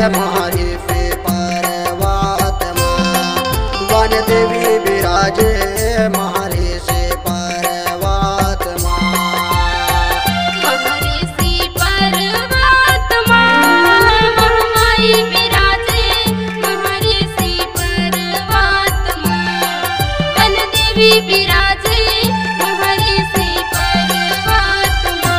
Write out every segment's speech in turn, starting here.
महारी पे पर्वत माँ वन देवी विराजे महारी से पर्वत माँ। महारी से पर्वत माँ महामाई विराजे महारी से पर्वत माँ वन देवी विराजे महारी से पर्वत माँ।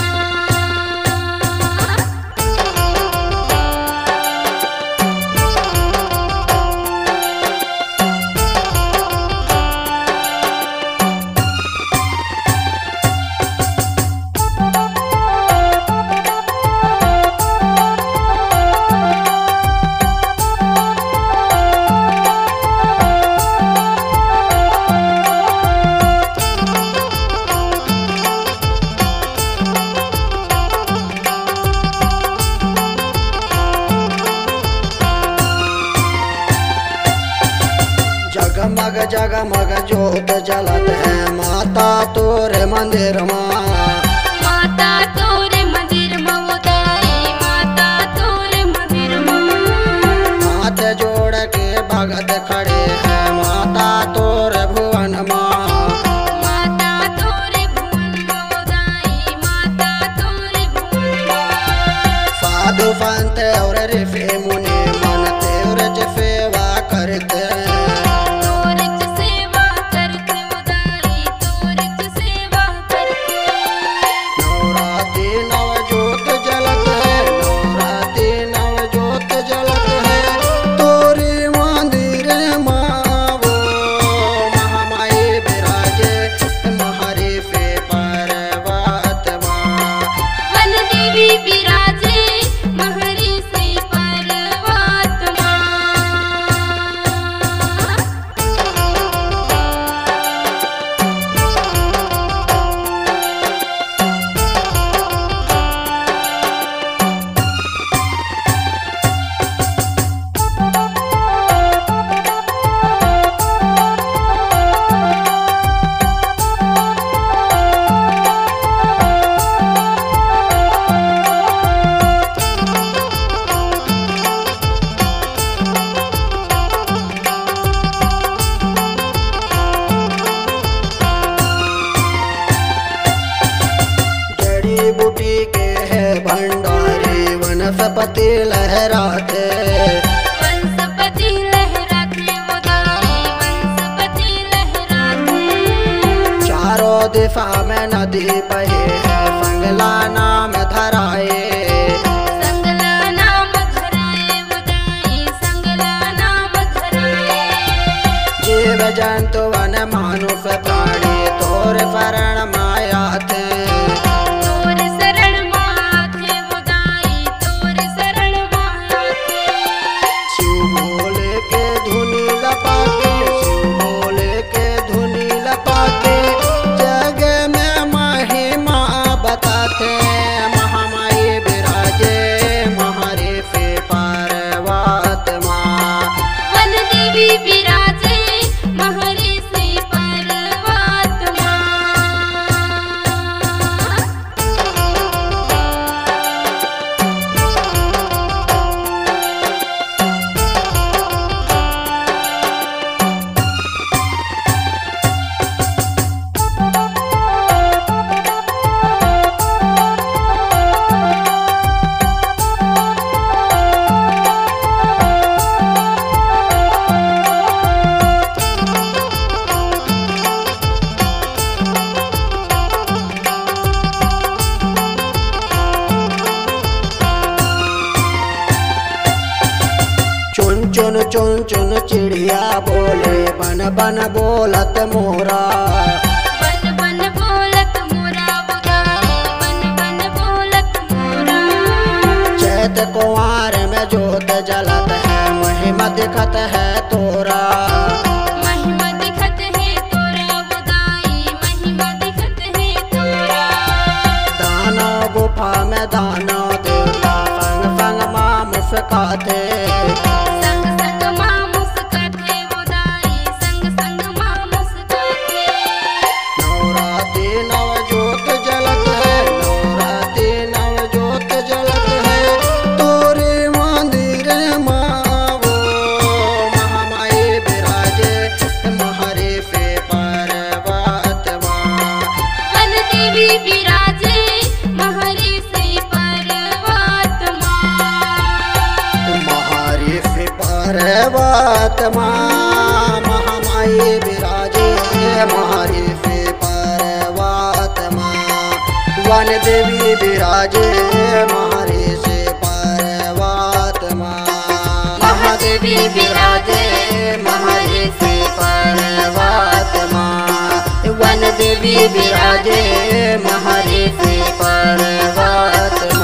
जगमग जगमग जोत जलत है माता तोरे मंदिर माँ। माता तोरे मंदिर मवदाई माता तोरे मंदिर हाथ जोड़ के भगत खड़े हैं माता तोरे भुवन माँ। माता तोरे भुवन मवदाई माता तोरे भुवन। साधु संत और ऋषि मुनि मन तेरे सेवा करते सेवा करते उदाई तोरे सेवा करते। नवरात्रि नव जोत जलत है नवरात्रि नव जोत जलत है तोरे मंदिर माँ वो महामाई विराजे महारी पे पर्वत माँ। वन देवी विराजे महारी से पर्वत माँ। जड़ी बूटी के है भंडारी वनस्पति लहराते वनस्पति लहराते उदाई वनस्पति लहराते। चारों दिशा में नदी बहे है संगला नाम धराए। संगला नाम धराए उदाई संगला नाम धराए। जीव जंतु वन मानुष प्राणी तोर शरण माया थे। तोर शरण माथे उदाई तोर शरण माथे। शिव भोले के धुनी लपाके शिव भोले के धुनी लपाके जग में महिमा बताते महामाई विराजे महारी पे पर्वत माँ। वन देवी विराजे महारी से पर्वत माँ। चुन चुन चुन चुन चिड़िया बोले बन बन बोलत मोरा। बन बन बोलत मोरा उदाई बन बन बोलत मोरा। चैत कुंवार में जोत जलत है महिमा दिखत है तोरा। महिमा दिखत है तोरा उदाई महिमा दिखत है तोरा। दाना गुफा में दाना देवता संग संग माँ मुस्काते। संग संग माँ मुस्काते उदाई संग संग माँ मुस्काते। नवरात्रि नव जोत जलत है नवरात्रि नव जोत जलत है तोरे मंदिर महामाई विराजे महारे से पर्वत माँ वन देवी विराजे महारे से पर्वत माँ महादेवी विराजे महारे से पर्वत माँ वन देवी विराजे महारे से पर्वत।